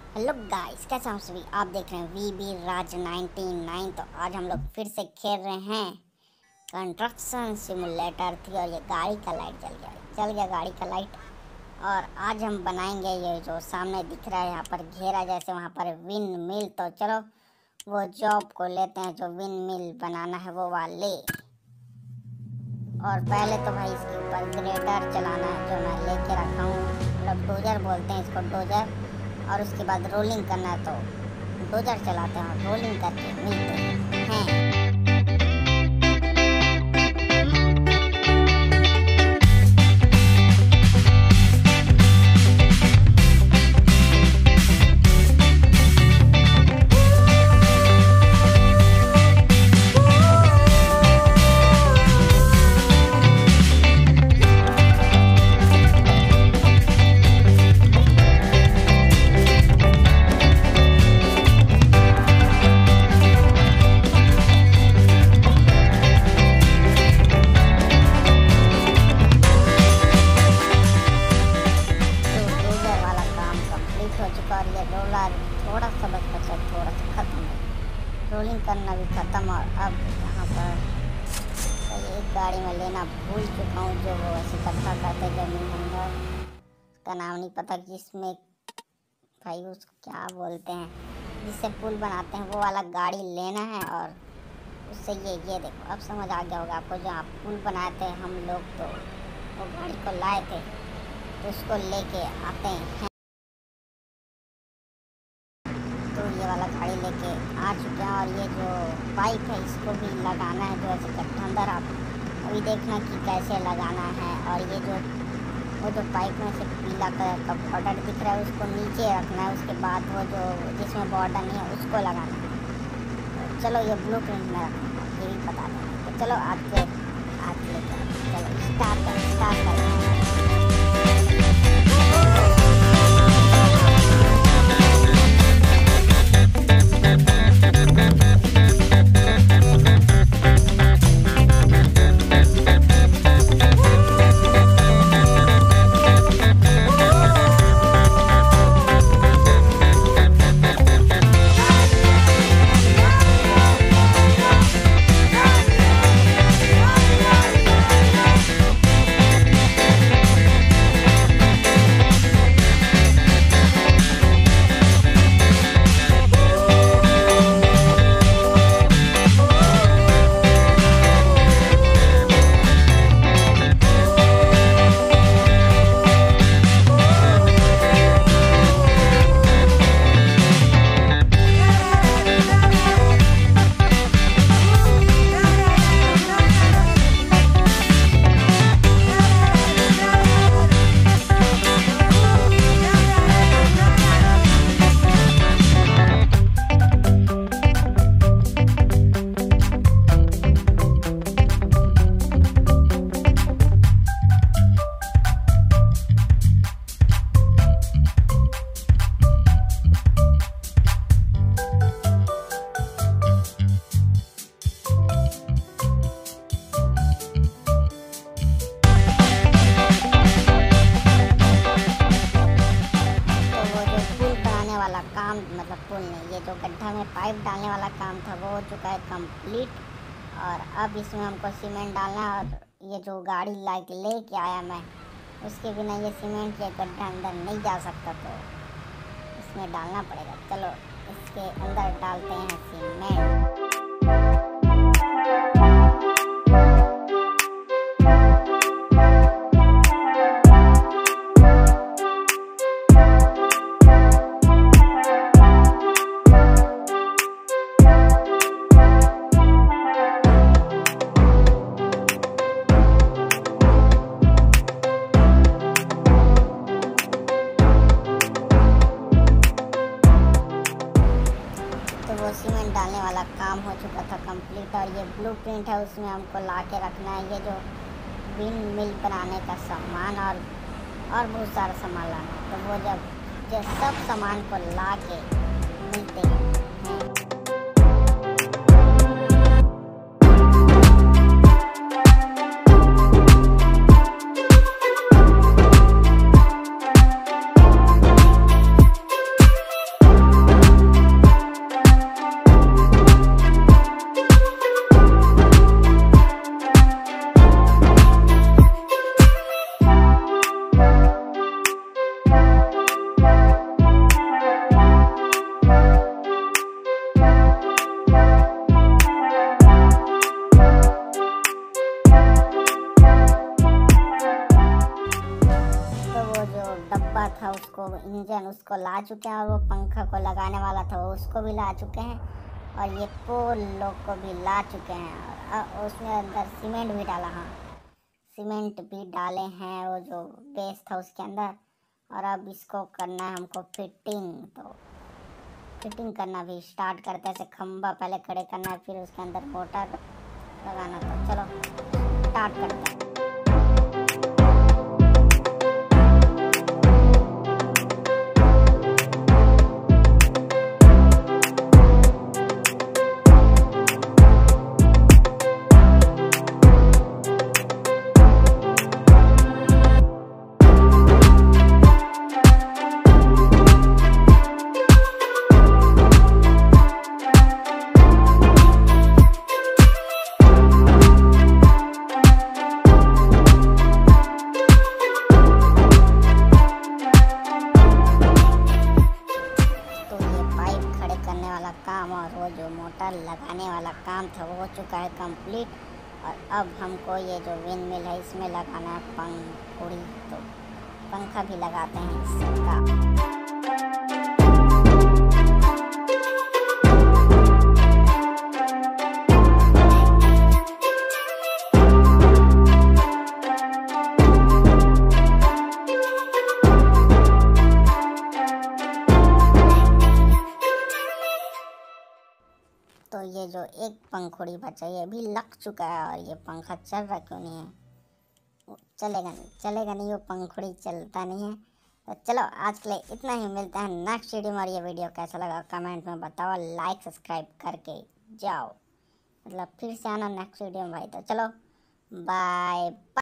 Hello guys, कैसे हम सभी आप देख रहे हैं वीबी राज 99। तो आज हम लोग फिर से खेल रहे हैं कंस्ट्रक्शन सिमुलेटर थी और ये गाड़ी का लाइट चल गया गाड़ी का लाइट। और आज हम बनाएंगे ये जो सामने दिख रहा है यहाँ पर घेरा जैसे वहाँ पर विंड मिल। तो चलो वो जॉब को लेते हैं जो विंड मिल बनाना है वो वाले। और पहले तो भाई इसके ऊपर ग्रेटर चलाना है जो मैं लेके रखा हूँ, मतलब डोजर बोलते हैं इसको, डोजर। और उसके बाद रोलिंग करना है तो डोजर चलाते हैं और रोलिंग करके मिलते हैं। थोड़ा सा बचा, थोड़ा सा खत्म है, रोलिंग करना भी खत्म। और अब यहाँ पर तो एक गाड़ी में लेना भूल चुका हूँ जो वो ऐसे इकट्ठा करते जमीन अंदर, उसका नाम नहीं पता जिसमें भाई उसको क्या बोलते हैं, जिससे पुल बनाते हैं वो वाला गाड़ी लेना है। और उससे ये देखो अब समझ आ गया होगा आपको, जो आप पुल बनाए थे हम लोग तो वो गाड़ी को लाए थे तो उसको लेके आते हैं। तो ये वाला गाड़ी लेके आ चुके हैं और ये जो पाइप है इसको भी लगाना है जो ऐसे कट्ठा अंदर। आप अभी देखना कि कैसे लगाना है। और ये जो वो जो पाइप में से पीला कलर का बॉर्डर दिख रहा है उसको नीचे रखना है, उसके बाद वो जो जिसमें बॉर्डर नहीं है उसको लगाना है। तो चलो ये ब्लू प्रिंट में रखना है ये भी बता दें। तो चलो आज लेकर चलो स्टार्ट करें। काम मतलब पुल नहीं, ये जो गड्ढा में पाइप डालने वाला काम था वो हो चुका है कंप्लीट। और अब इसमें हमको सीमेंट डालना है। और ये जो गाड़ी लेके आया मैं, उसके बिना ये सीमेंट ये गड्ढा अंदर नहीं जा सकता, तो इसमें डालना पड़ेगा। चलो इसके अंदर डालते हैं सीमेंट। सीमेंट डालने वाला काम हो चुका था कंप्लीट। और ये ब्लूप्रिंट है उसमें हमको ला के रखना है ये जो विंड मिल बनाने का सामान और बहुत सारा सामान लाना है। तो वो जब सब सामान को ला के मिलते हैं। उसको ला चुके हैं, और वो पंखा को लगाने वाला था उसको भी ला चुके हैं, और ये पोल लोग को भी ला चुके हैं। और उसने अंदर सीमेंट भी डाला, हाँ सीमेंट भी डाले हैं वो जो बेस था उसके अंदर। और अब इसको करना है हमको फिटिंग। तो फिटिंग करना भी स्टार्ट करते हैं। ऐसे खंभा पहले खड़े करना है, फिर उसके अंदर मोटर लगाना। तो चलो स्टार्ट करते हैं। काम और वो जो मोटर लगाने वाला काम था वो हो चुका है कंप्लीट। और अब हमको ये जो विंड मिल है इसमें लगाना है पंखुड़ी। तो पंखा भी लगाते हैं इसका। तो ये जो एक पंखुड़ी बचा ये भी लग चुका है, और ये पंखा चल रहा क्यों नहीं है? चलेगा नहीं, वो पंखुड़ी चलता नहीं है। तो चलो आज के लिए इतना ही, मिलता है नेक्स्ट वीडियो में। और ये वीडियो कैसा लगा कमेंट में बताओ, लाइक सब्सक्राइब करके जाओ, मतलब फिर से आना नेक्स्ट वीडियो में भाई। तो चलो बाय।